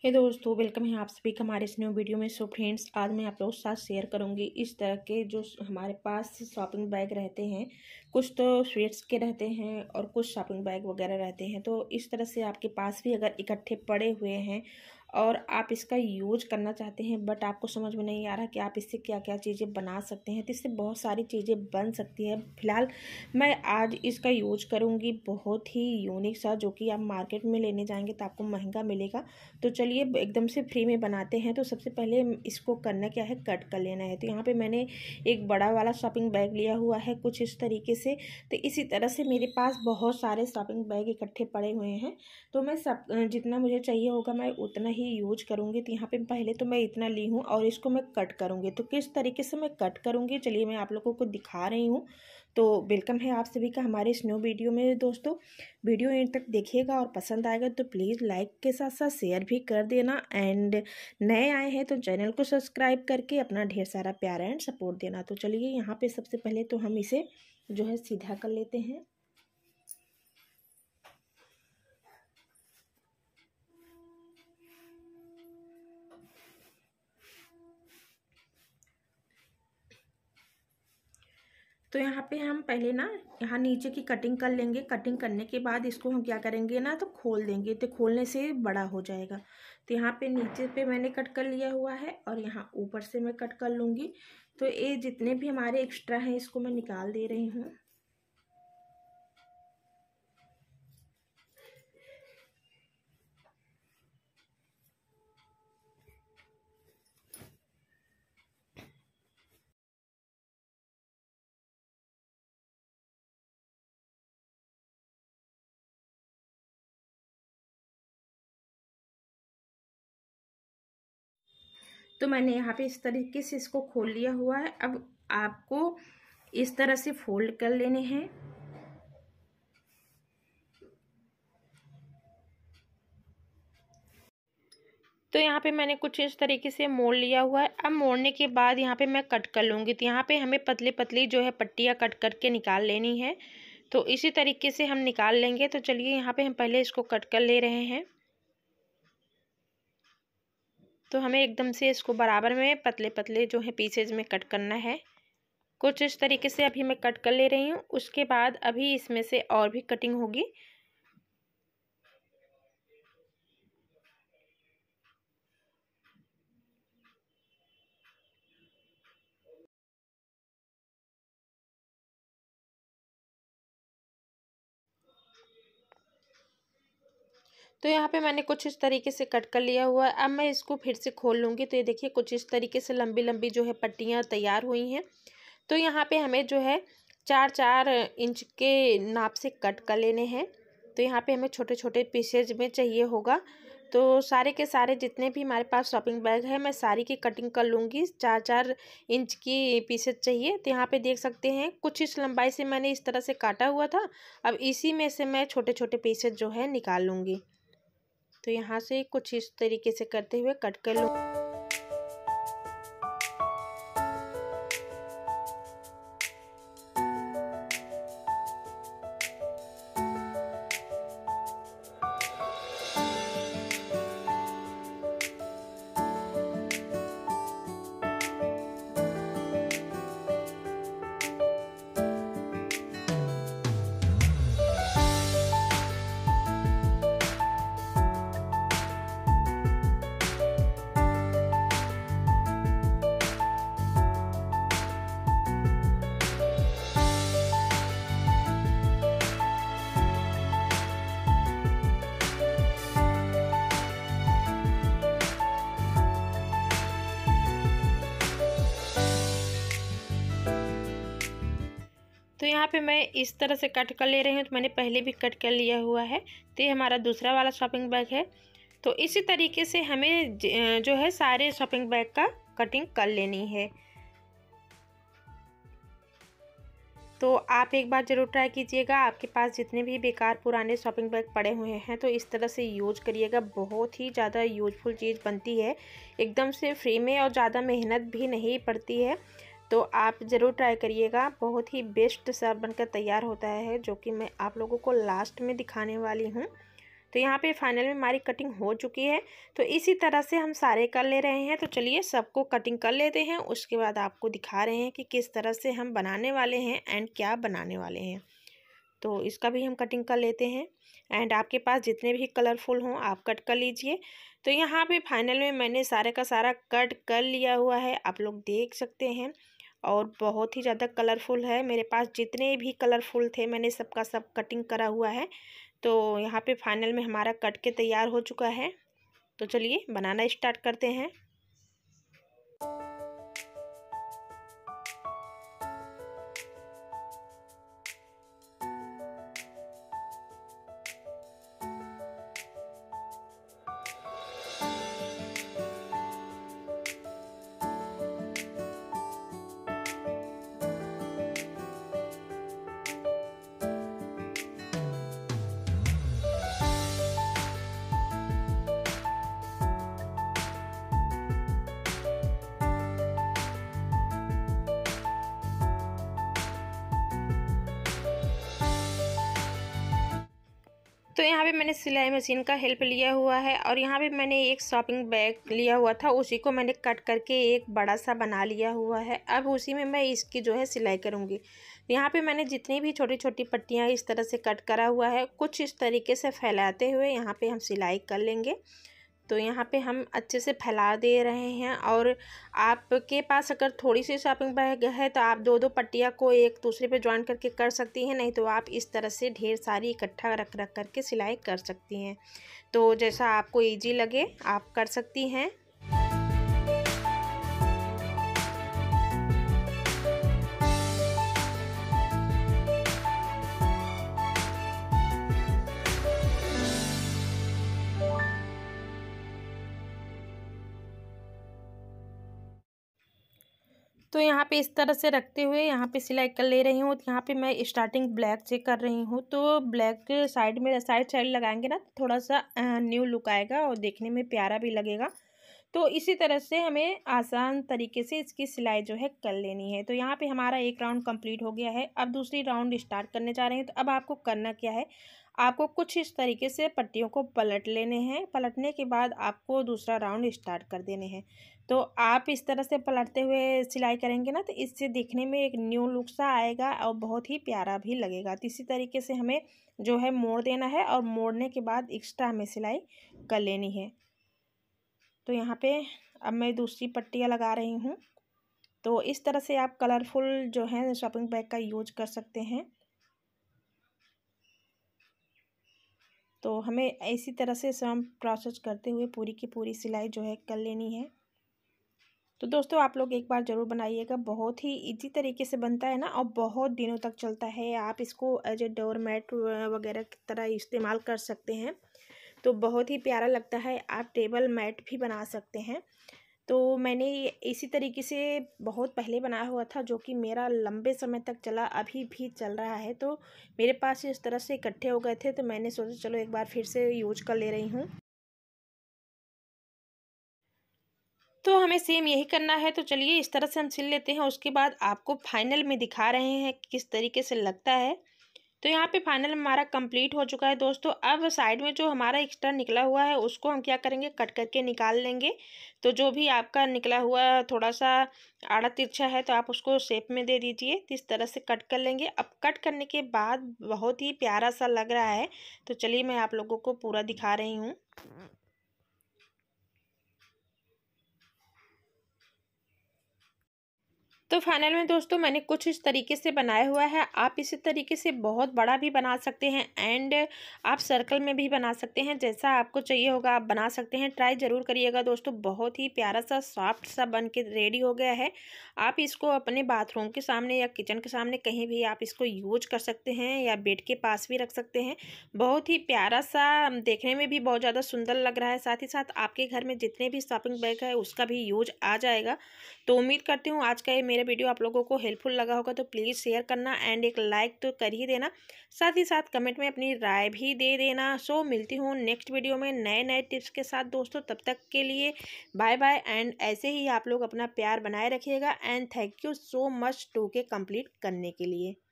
हे दोस्तों, वेलकम है आप सभी का हमारे इस न्यू वीडियो में। सो फ्रेंड्स, आज मैं आप लोगों के साथ शेयर करूंगी इस तरह के जो हमारे पास शॉपिंग बैग रहते हैं। कुछ तो स्वीट्स के रहते हैं और कुछ शॉपिंग बैग वगैरह रहते हैं। तो इस तरह से आपके पास भी अगर इकट्ठे पड़े हुए हैं और आप इसका यूज करना चाहते हैं, बट आपको समझ में नहीं आ रहा कि आप इससे क्या क्या चीज़ें बना सकते हैं, तो इससे बहुत सारी चीज़ें बन सकती हैं। फिलहाल मैं आज इसका यूज करूँगी, बहुत ही यूनिक सा, जो कि आप मार्केट में लेने जाएंगे तो आपको महंगा मिलेगा। तो चलिए एकदम से फ्री में बनाते हैं। तो सबसे पहले इसको करना क्या है, कट कर लेना है। तो यहाँ पे मैंने एक बड़ा वाला शॉपिंग बैग लिया हुआ है कुछ इस तरीके से। तो इसी तरह से मेरे पास बहुत सारे शॉपिंग बैग इकट्ठे पड़े हुए हैं। तो मैं सब जितना मुझे चाहिए होगा मैं उतना ही यूज करूँगी। तो यहाँ पे पहले तो मैं इतना ली हूँ और इसको मैं कट करूँगी। तो किस तरीके से मैं कट करूँगी, चलिए मैं आप लोगों को दिखा रही हूँ। तो वेलकम है आप सभी का हमारे इस न्यू वीडियो में। दोस्तों, वीडियो एंड तक देखिएगा और पसंद आएगा तो प्लीज़ लाइक के साथ साथ शेयर भी कर देना। एंड नए आए हैं तो चैनल को सब्सक्राइब करके अपना ढेर सारा प्यार एंड सपोर्ट देना। तो चलिए यहाँ पे सबसे पहले तो हम इसे जो है सीधा कर लेते हैं। तो यहाँ पे हम पहले ना यहाँ नीचे की कटिंग कर लेंगे। कटिंग करने के बाद इसको हम क्या करेंगे ना, तो खोल देंगे। तो खोलने से बड़ा हो जाएगा। तो यहाँ पे नीचे पे मैंने कट कर लिया हुआ है और यहाँ ऊपर से मैं कट कर लूँगी। तो ये जितने भी हमारे एक्स्ट्रा हैं इसको मैं निकाल दे रही हूँ। तो मैंने यहाँ पे इस तरीके से इसको खोल लिया हुआ है। अब आपको इस तरह से फोल्ड कर लेने हैं। तो यहाँ पे मैंने कुछ इस तरीके से मोड़ लिया हुआ है। अब मोड़ने के बाद यहाँ पे मैं कट कर लूँगी। तो यहाँ पे हमें पतली पतली जो है पट्टियाँ कट करके निकाल लेनी है। तो इसी तरीके से हम निकाल लेंगे। तो चलिए यहाँ पे हम पहले इसको कट कर ले रहे हैं। तो हमें एकदम से इसको बराबर में पतले पतले जो है पीसेज में कट करना है। कुछ इस तरीके से अभी मैं कट कर ले रही हूँ। उसके बाद अभी इसमें से और भी कटिंग होगी। तो यहाँ पे मैंने कुछ इस तरीके से कट कर लिया हुआ है। अब मैं इसको फिर से खोल लूँगी। तो ये देखिए कुछ इस तरीके से लंबी लंबी जो है पट्टियाँ तैयार हुई हैं। तो यहाँ पे हमें जो है 4-4 इंच के नाप से कट कर लेने हैं। तो यहाँ पे हमें छोटे छोटे पीसेज में चाहिए होगा। तो सारे के सारे जितने भी हमारे पास शॉपिंग बैग है मैं सारी की कटिंग कर लूँगी। 4-4 इंच की पीसेज चाहिए। तो यहाँ पे देख सकते हैं कुछ इस लंबाई से मैंने इस तरह से काटा हुआ था। अब इसी में से मैं छोटे छोटे पीसेज जो है निकाल लूँगी। तो यहाँ से कुछ इस तरीके से करते हुए कट कर लूँ। तो यहाँ पे मैं इस तरह से कट कर ले रही हूँ। तो मैंने पहले भी कट कर लिया हुआ है। तो ये हमारा दूसरा वाला शॉपिंग बैग है। तो इसी तरीके से हमें जो है सारे शॉपिंग बैग का कटिंग कर लेनी है। तो आप एक बार ज़रूर ट्राई कीजिएगा। आपके पास जितने भी बेकार पुराने शॉपिंग बैग पड़े हुए हैं तो इस तरह से यूज करिएगा। बहुत ही ज़्यादा यूजफुल चीज़ बनती है, एकदम से फ्री में, और ज़्यादा मेहनत भी नहीं पड़ती है। तो आप ज़रूर ट्राई करिएगा। बहुत ही बेस्ट सा बनकर तैयार होता है, जो कि मैं आप लोगों को लास्ट में दिखाने वाली हूँ। तो यहाँ पे फाइनल में हमारी कटिंग हो चुकी है। तो इसी तरह से हम सारे कर ले रहे हैं। तो चलिए सबको कटिंग कर लेते हैं, उसके बाद आपको दिखा रहे हैं कि किस तरह से हम बनाने वाले हैं एंड क्या बनाने वाले हैं। तो इसका भी हम कटिंग कर लेते हैं एंड आपके पास जितने भी कलरफुल हों आप कट कर लीजिए। तो यहाँ पे फाइनल में मैंने सारे का सारा कट कर लिया हुआ है, आप लोग देख सकते हैं। और बहुत ही ज़्यादा कलरफुल है, मेरे पास जितने भी कलरफुल थे मैंने सबका सब कटिंग करा हुआ है। तो यहाँ पे फाइनल में हमारा कट के तैयार हो चुका है। तो चलिए बनाना स्टार्ट करते हैं। तो यहाँ पे मैंने सिलाई मशीन का हेल्प लिया हुआ है और यहाँ पे मैंने एक शॉपिंग बैग लिया हुआ था, उसी को मैंने कट करके एक बड़ा सा बना लिया हुआ है। अब उसी में मैं इसकी जो है सिलाई करूँगी। यहाँ पे मैंने जितनी भी छोटी छोटी पट्टियाँ इस तरह से कट करा हुआ है, कुछ इस तरीके से फैलाते हुए यहाँ पे हम सिलाई कर लेंगे। तो यहाँ पे हम अच्छे से फैला दे रहे हैं। और आपके पास अगर थोड़ी सी शॉपिंग बैग है तो आप दो दो पट्टियाँ को एक दूसरे पे जॉइन करके कर सकती हैं, नहीं तो आप इस तरह से ढेर सारी इकट्ठा रख रख करके सिलाई कर सकती हैं। तो जैसा आपको इजी लगे आप कर सकती हैं। तो यहाँ पे इस तरह से रखते हुए यहाँ पे सिलाई कर ले रही हूँ। यहाँ पे मैं स्टार्टिंग ब्लैक से कर रही हूँ। तो ब्लैक साइड में साइड लगाएंगे ना थोड़ा सा न्यू लुक आएगा और देखने में प्यारा भी लगेगा। तो इसी तरह से हमें आसान तरीके से इसकी सिलाई जो है कर लेनी है। तो यहाँ पे हमारा एक राउंड कंप्लीट हो गया है। अब दूसरी राउंड स्टार्ट करने जा रहे हैं। तो अब आपको करना क्या है, आपको कुछ इस तरीके से पट्टियों को पलट लेने हैं। पलटने के बाद आपको दूसरा राउंड स्टार्ट कर देने हैं। तो आप इस तरह से पलटते हुए सिलाई करेंगे ना तो इससे दिखने में एक न्यू लुक सा आएगा और बहुत ही प्यारा भी लगेगा। तो इसी तरीके से हमें जो है मोड़ देना है और मोड़ने के बाद एक्स्ट्रा हमें सिलाई कर लेनी है। तो यहाँ पे अब मैं दूसरी पट्टियाँ लगा रही हूँ। तो इस तरह से आप कलरफुल जो है शॉपिंग बैग का यूज कर सकते हैं। तो हमें इसी तरह से सब प्रोसेस करते हुए पूरी की पूरी सिलाई जो है कर लेनी है। तो दोस्तों आप लोग एक बार ज़रूर बनाइएगा, बहुत ही इजी तरीके से बनता है ना और बहुत दिनों तक चलता है। आप इसको एज ए डोर मैट वगैरह की तरह इस्तेमाल कर सकते हैं। तो बहुत ही प्यारा लगता है। आप टेबल मैट भी बना सकते हैं। तो मैंने इसी तरीके से बहुत पहले बनाया हुआ था जो कि मेरा लंबे समय तक चला, अभी भी चल रहा है। तो मेरे पास इस तरह से इकट्ठे हो गए थे तो मैंने सोचा चलो एक बार फिर से यूज कर ले रही हूँ। तो हमें सेम यही करना है। तो चलिए इस तरह से हम सिल लेते हैं, उसके बाद आपको फाइनल में दिखा रहे हैं कि किस तरीके से लगता है। तो यहाँ पे फाइनल हमारा कंप्लीट हो चुका है दोस्तों। अब साइड में जो हमारा एक्स्ट्रा निकला हुआ है उसको हम क्या करेंगे, कट करके निकाल लेंगे। तो जो भी आपका निकला हुआ थोड़ा सा आड़ा तिरछा है तो आप उसको शेप में दे दीजिए। तो इस तरह से कट कर लेंगे। अब कट करने के बाद बहुत ही प्यारा सा लग रहा है। तो चलिए मैं आप लोगों को पूरा दिखा रही हूँ। तो फाइनल में दोस्तों मैंने कुछ इस तरीके से बनाया हुआ है। आप इसी तरीके से बहुत बड़ा भी बना सकते हैं एंड आप सर्कल में भी बना सकते हैं, जैसा आपको चाहिए होगा आप बना सकते हैं। ट्राई ज़रूर करिएगा दोस्तों। बहुत ही प्यारा सा सॉफ्ट सा बन के रेडी हो गया है। आप इसको अपने बाथरूम के सामने या किचन के सामने कहीं भी आप इसको यूज कर सकते हैं या बेड के पास भी रख सकते हैं। बहुत ही प्यारा सा देखने में भी बहुत ज़्यादा सुंदर लग रहा है। साथ ही साथ आपके घर में जितने भी शॉपिंग बैग है उसका भी यूज आ जाएगा। तो उम्मीद करती हूँ आज का ये मेरा वीडियो आप लोगों को हेल्पफुल लगा होगा। तो प्लीज़ शेयर करना एंड एक लाइक तो कर ही देना, साथ ही साथ कमेंट में अपनी राय भी दे देना। सो मिलती हूँ नेक्स्ट वीडियो में नए नए टिप्स के साथ दोस्तों। तब तक के लिए बाय बाय एंड ऐसे ही आप लोग अपना प्यार बनाए रखिएगा and thank you so much टू के कंप्लीट करने के लिए।